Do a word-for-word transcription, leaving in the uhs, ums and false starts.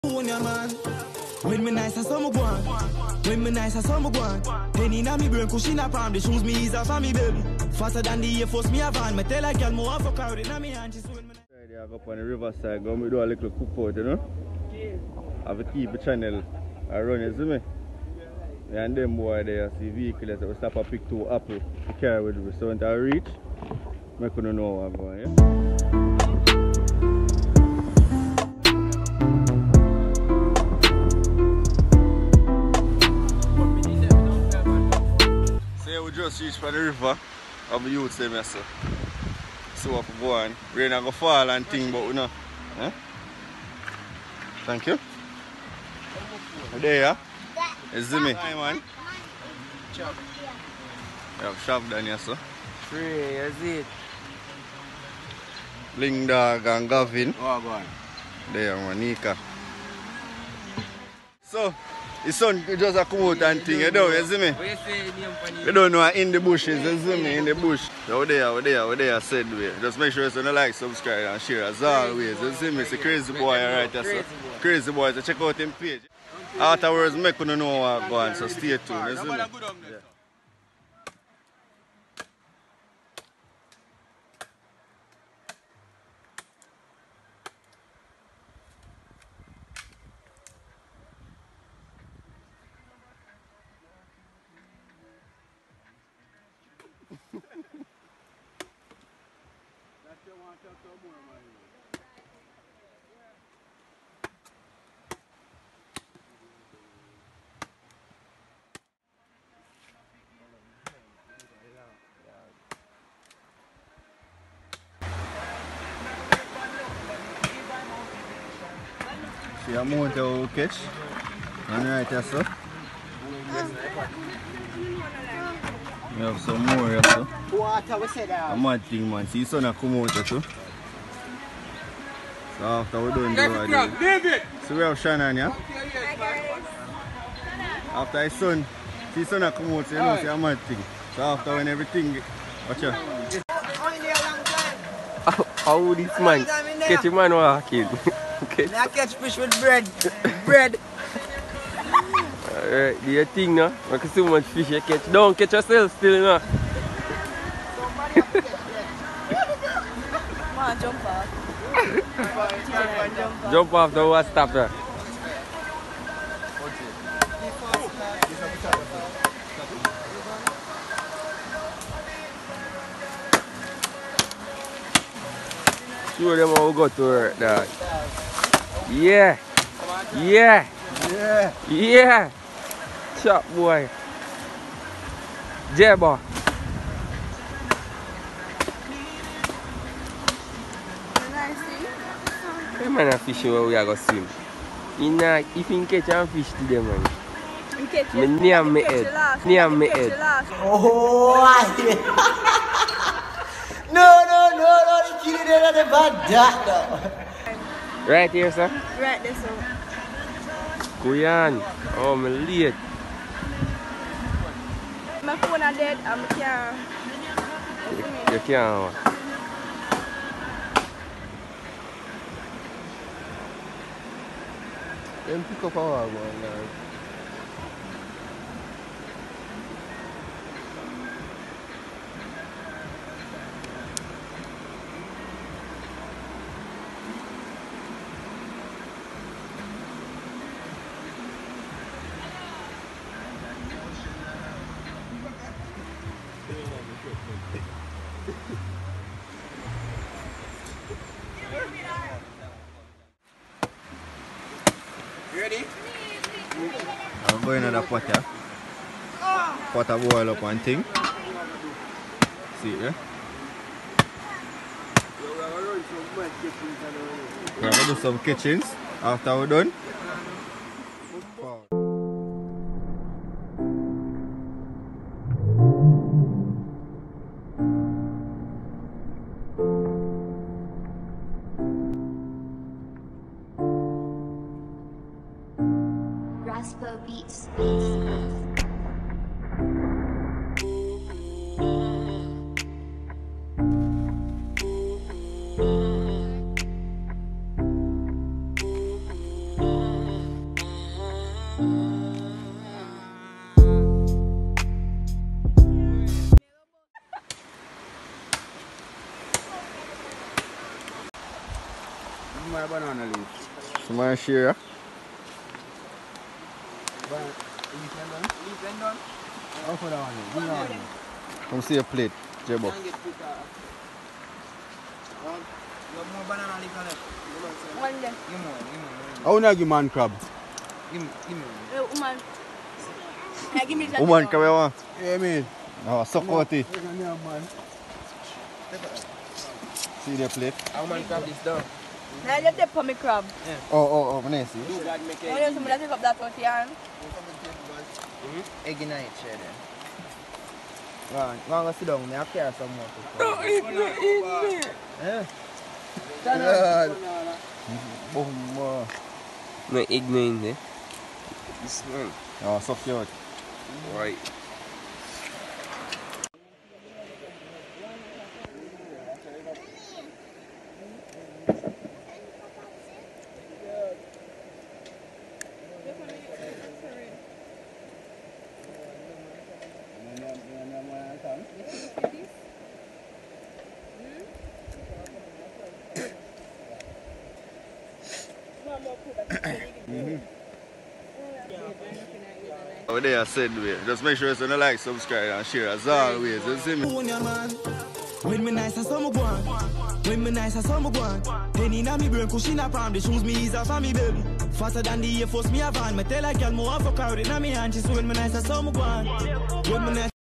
When me nice, I saw me go on. When me nice, I saw me go on. Penny na me brain, cushion up on the shoes me is a family baby. Faster than the Air Force me a van. Me tell a girl more for crowd in me hand. She's when me. I go up on the riverside, go me do a little cook out, you know. I have a T V channel. I run, you see me. And them boy there see vehicles that will stop and pick two apple to carry with me. So when I reach, I couldn't know what I'm going, yeah. We just reached for the river of the youth same so. So if we go on, rain will go fall and thing, but we know. Eh? Thank you. There yeah? Is it me? Hi man. Chop. We have shop down here so. Free, is it? Ling Dog and Gavin. Oh go on. There Monica. So the sun just a come out and thing, you know, you see me? What you say the name for You don't know in the bushes, you see me, in the bush. So over there, over there, over there, said way. Just make sure you like, subscribe and share as always. You see me, it's a crazy boy right there, so. Crazy boy, so check out him page. Afterwards, make you know what's going on, so stay tuned, you see me? Yeah. See a amount of catch. And right here, so. We have some more here, so. Water, we said that. A mad thing, man. See, sun a come out here, too. So after we're done, do it. So we have Shannon, yeah? After his son, see sun a come out, so you know, see a mad thing. So after when everything, watch out. How this man catch a man walking? Catch. I catch fish with bread. Bread. Alright, do your thing now. I can see how much fish you catch. Don't catch yourself still, you know. Come on, jump off. Jump off the what stop there. Show them how we go to work, dog. Yeah. Yeah. Yeah. Yeah. Chop boy. Jabba. Come on, fish where we are going to swim. In, uh, if you catch a fish today, man. You catch Me near me head. Near me head. Oh, no, no, no, no, the kid is not about that, though. Right here, sir? Right there, sir. Kuyan. Oh, I'm late. My phone is dead, and I can't. You can't. Then pick up our one now. You ready? I'm going to the pot here. Pot a boil up one thing. See it, yeah? We're going to do some kitchens after we're done. Beats. my banana leaf. Some more share. How for that one? Bring that one. Come see a plate, Jebo. How do you give man crab? Woman. Give me that. Woman, come here. Yeah, man. Oh, suck out it. See the plate? How man crab is done? Now you take for me crab. Oh, oh, oh, nice. Oh, you somebody take up that out here. Egg in it, share them. Go on, go sit down. I have to carry some more. Don't eat me, eat me. Yeah. Boom. uh, No egg no in there. This one. Oh, so cute. Right. Over there I said, wait. Just make sure you like, subscribe and share as always. You see me? When me nice and some go on. When me nice and some go on. Penny na me brain, cushion up on the shoes me is off on me belly. Faster than the Air Force me a van. Me tell a girl more fuck out in me hand. She say when me nice and some go on. When me nice